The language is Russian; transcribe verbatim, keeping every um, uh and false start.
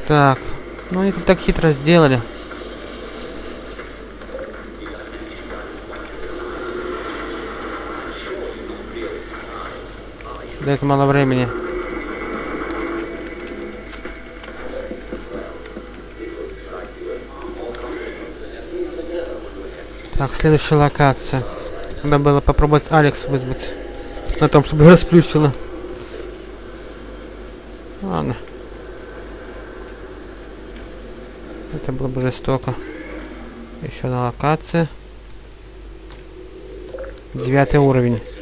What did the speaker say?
Так, ну они тут так хитро сделали. Дает мало времени. Так, следующая локация. Надо было попробовать Алекс вызвать. На том, чтобы расплющило. Ладно. Это было бы жестоко. Еще одна локация. Девятый уровень.